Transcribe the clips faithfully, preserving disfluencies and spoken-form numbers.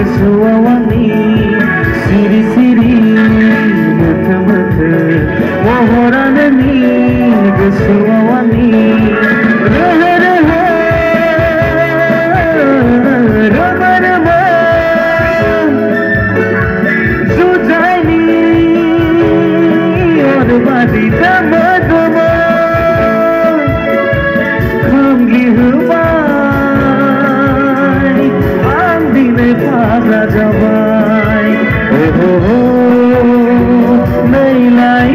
suawani siri siri muthu muthu mohoranani suawani rehe rehe rama rama sujani aur badi dama dama khamli huwa Pagla jawai, oh oh oh, nahi lai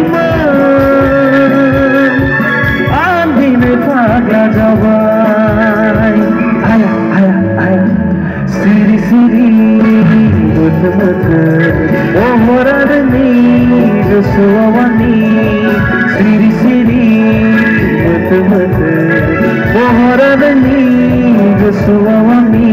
man, aandhi mein pagla jawai, aya aya aya, siri siri, mut mut, oh morani, suawani, siri siri, mut mut, oh morani, suawani.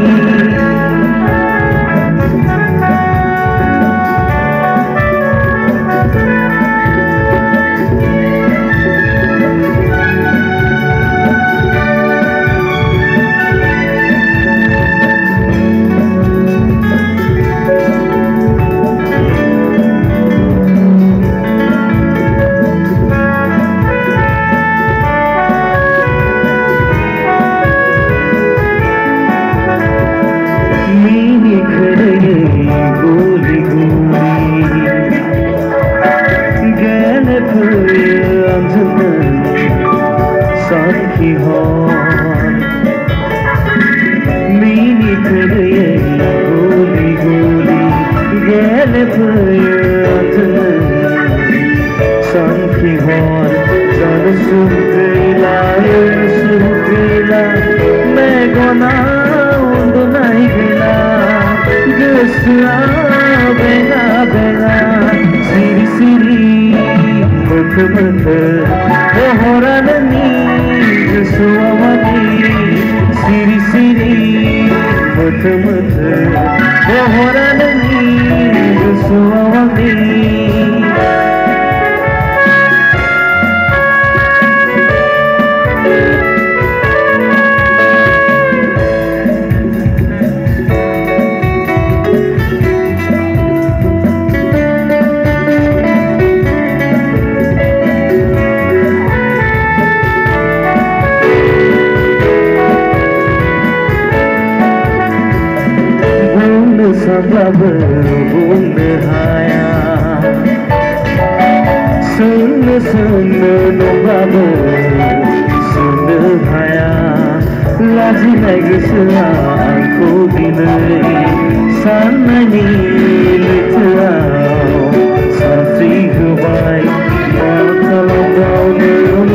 गोली गोली गहने फुले अंजुमन साथी हार मीनी फुले गोली गोली गहने फुले अंजुमन साथी हार जन सुन गईला सुन गईला मैं गोना उंदो नहीं गईला Gusla bela bela siri siri mut mut mohoranani suawani siri siri mut mut mohoranani suawani सबब बूंद हाया सुन सुन नोबब सुन भाया लाजी लगसला को दिन सामनी लिखला साथी हुआई माथल गाउने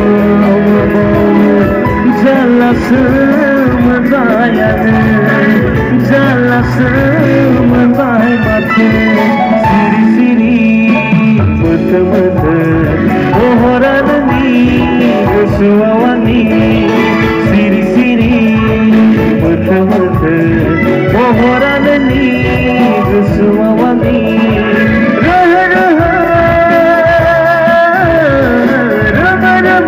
जलस मदायन जलस मदाय माथे सिरी सिरी मत मत मोहरानी सुआवनी सिरी सिरी मत मत मोहरानी सुआवनी रह रह रम रम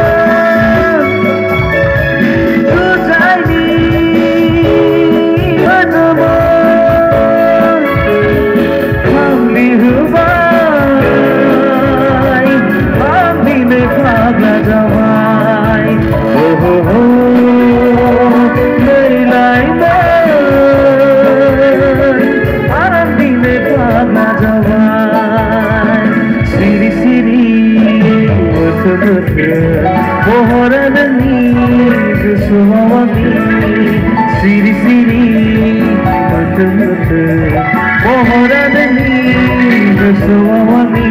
Pagla jawai, oh oh oh, nahi lai man, aandhi mein pagla jawai, siri siri mut mut, mohoranani suawani, siri siri mut mut, mohoranani suawani.